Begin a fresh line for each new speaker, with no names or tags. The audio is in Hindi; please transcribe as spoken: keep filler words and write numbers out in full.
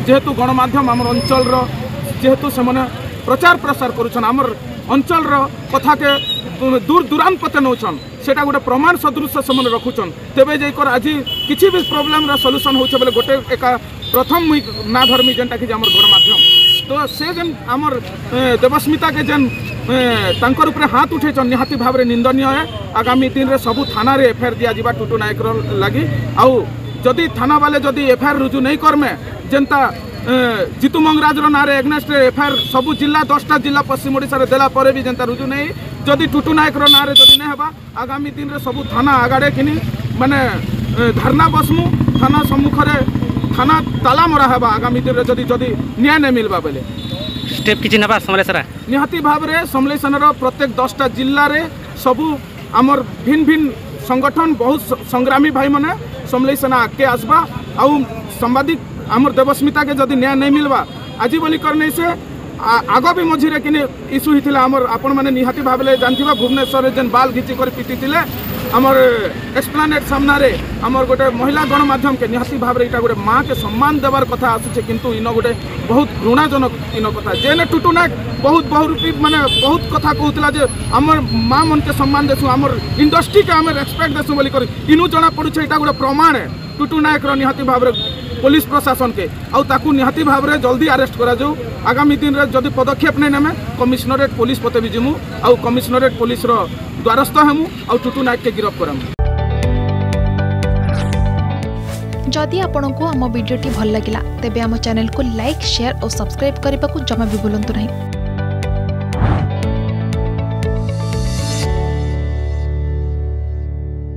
जेहेतु गणमाध्यम आम अंचल जेहेतु से प्रचार प्रसार करुछन आमर अंचल कथा के दूर दूरांत पते नौछन सेटा गोटे प्रमाण सदृश से रखुछन तेबे जैकर आज किसी भी प्रोब्लेम रा सॉल्यूशन होछे बोले गोटे एका प्रथम मुई ना धर्मी जेनटा कि आमर गणमाध्यम तो से जेन आमर देवस्मिता के जेन तांकर ऊपर हाथ उठेछन निहाती भाव में निंदनीय है। आगामी दिन रे सबू थाना रे एफआईआर दिया जिबा टुटू नायक लगी आउ जदि थाना वाले जदि एफआईआर रुजु नहीं करमे जेनता जीतू मंगराज ना एग्नेस्ट एफआईआर सबू जिला दसटा जिला पश्चिम ओडिशा रे देला परे भी जेनता रुजु नहीं जदि टुटू नायक ना जदि नहीं हेबा आगामी दिन रे सबू थाना आगाड़े किनी माने धरना बसमु थाना सम्मुख रे थाना ताला मरा हेबा आगामी दिन रे जदि जदि न्याय नहीं मिलबा बेले
स्टेप किछि नबा समलेसरा
निहाती भाव में समलेसनर प्रत्येक दसटा जिल्ला रे सबू आमर भिन्न भिन्न संगठन बहुत संग्रामी भाई माने समलेसना आगे आसबा आउ संवादिक आमर देवस्मिता के जदि न्याय नहीं मिलबा आज बोली करने से आग भी मझे कि इश्यू होता आमर आपण मैंने निहाती भाव में जानथिबा भुवनेश्वर जेन बाल घिची कर पिटी थिले आमर एक्सप्लानेट सामना रे आमर गोटे महिला गणमाध्यम के निहाती भाव में गोटे माँ के सम्मान देवार कथा आसुचे किंतु इन गोटे बहुत घृणाजनक इन कथा जेने टुटू नायक बहुत बहुरूपी माने बहुत कथा कहूला जे आमर माँ मन के सम्मान देसु आमर इंडस्ट्री के आम रेस्पेक्ट देसु बोली कर इनु जना पड़ुछे एटा गोटे प्रमाण है टुटू नायक निहाती भाव में पुलिस प्रशासन के आउ ताकू निहाती भाव में जल्दी अरेस्ट करा जाऊ आगामी दिन रे जदि पदक्षेप नहीं नेमे कमिश्नरेट पुलिस पते भी जिमु आउ कमिश्नरेट पुलिस रो द्वारस्थ हेमु आउ टुटू नायक के गिरफ्त करमु।
जदि आपंक आम भिडी भल लगा तेब आम चैनल को लाइक शेयर और सब्सक्राइब करने को जमा भी भूलु नहीं।